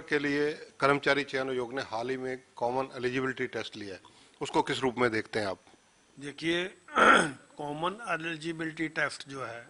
के लिए कर्मचारी चयन आयोग ने हाल ही में कॉमन एलिजिबिलिटी टेस्ट लिया है, उसको किस रूप में देखते हैं आप? देखिए, कॉमन एलिजिबिलिटी टेस्ट जो है,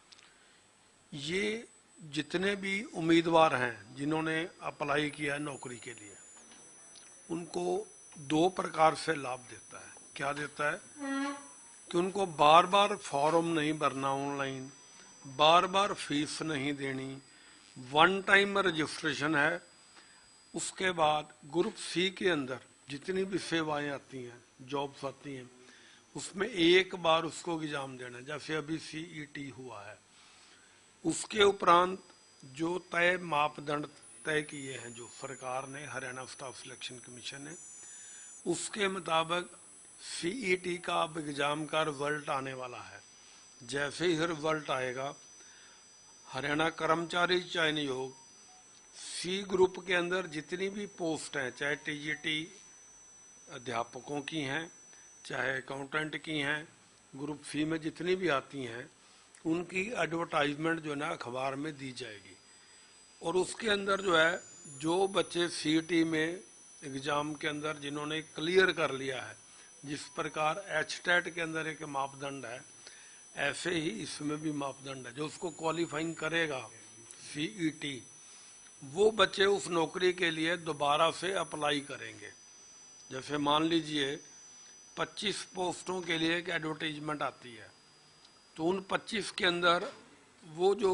ये जितने भी उम्मीदवार हैं जिन्होंने अप्लाई किया है नौकरी के लिए, उनको दो प्रकार से लाभ देता है। क्या देता है कि उनको बार बार फॉर्म नहीं भरना ऑनलाइन, बार बार फीस नहीं देनी, वन टाइम रजिस्ट्रेशन है। उसके बाद ग्रुप सी के अंदर जितनी भी सेवाएं आती हैं, जॉब्स आती हैं, उसमें एक बार उसको एग्जाम देना, जैसे अभी सीईटी हुआ है। उसके उपरांत जो तय मापदंड तय किए हैं जो सरकार ने, हरियाणा स्टाफ सिलेक्शन कमीशन ने, उसके मुताबिक सीईटी का अब एग्जाम का रिजल्ट आने वाला है। जैसे ही रिजल्ट आएगा, हरियाणा कर्मचारी चयन आयोग सी ग्रुप के अंदर जितनी भी पोस्ट हैं, चाहे टीजीटी अध्यापकों की हैं, चाहे अकाउंटेंट की हैं, ग्रुप सी में जितनी भी आती हैं, उनकी एडवर्टाइजमेंट जो है ना अखबार में दी जाएगी। और उसके अंदर जो है, जो बच्चे सीईटी में एग्जाम के अंदर जिन्होंने क्लियर कर लिया है, जिस प्रकार एचटेट के अंदर एक मापदंड है, ऐसे ही इसमें भी मापदंड है। जो उसको क्वालिफाइंग करेगा सीईटी, वो बच्चे उस नौकरी के लिए दोबारा से अप्लाई करेंगे। जैसे मान लीजिए 25 पोस्टों के लिए एक एडवर्टाइजमेंट आती है, तो उन 25 के अंदर वो जो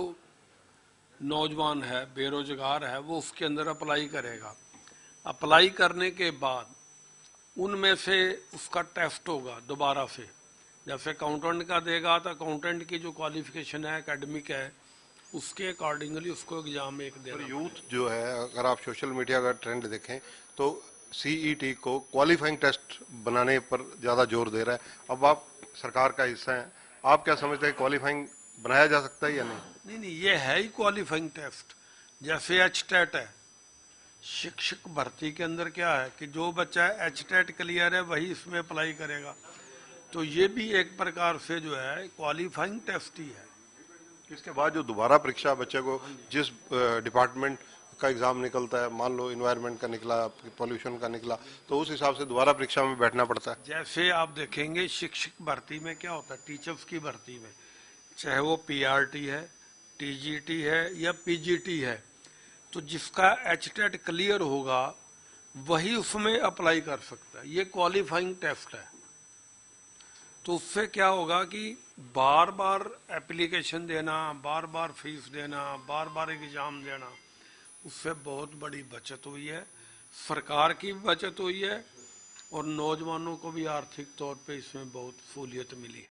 नौजवान है, बेरोजगार है, वो उसके अंदर अप्लाई करेगा। अप्लाई करने के बाद उनमें से उसका टेस्ट होगा दोबारा से। जैसे अकाउंटेंट का देगा तो अकाउंटेंट की जो क्वालिफिकेशन है, एकेडमिक है, उसके अकॉर्डिंगली उसको एग्जाम एक देना। यूथ जो है, अगर आप सोशल मीडिया का ट्रेंड देखें तो सीईटी को क्वालिफाइंग टेस्ट बनाने पर ज़्यादा जोर दे रहा है। अब आप सरकार का हिस्सा हैं, आप क्या समझते हैं, क्वालिफाइंग बनाया जा सकता है या नहीं? नहीं, ये है ही क्वालिफाइंग टेस्ट। जैसे एचटेट है, शिक्षक भर्ती के अंदर क्या है कि जो बच्चा एचटेट क्लियर है वही इसमें अप्लाई करेगा। तो ये भी एक प्रकार से जो है क्वालिफाइंग टेस्ट ही है। इसके बाद जो दोबारा परीक्षा बच्चे को, जिस डिपार्टमेंट का एग्जाम निकलता है, मान लो इन्वायरमेंट का निकला, पॉल्यूशन का निकला, तो उस हिसाब से दोबारा परीक्षा में बैठना पड़ता है। जैसे आप देखेंगे शिक्षक भर्ती में क्या होता है, टीचर्स की भर्ती में, चाहे वो पीआरटी है, टीजीटी है या पीजीटी है, तो जिसका एचटेट क्लियर होगा वही उसमें अप्लाई कर सकता है। ये क्वालिफाइंग टेस्ट है। तो उससे क्या होगा कि बार बार एप्लीकेशन देना, बार बार फीस देना, बार बार एग्जाम देना, उससे बहुत बड़ी बचत हुई है, सरकार की भी बचत हुई है और नौजवानों को भी आर्थिक तौर पे इसमें बहुत सहूलियत मिली है।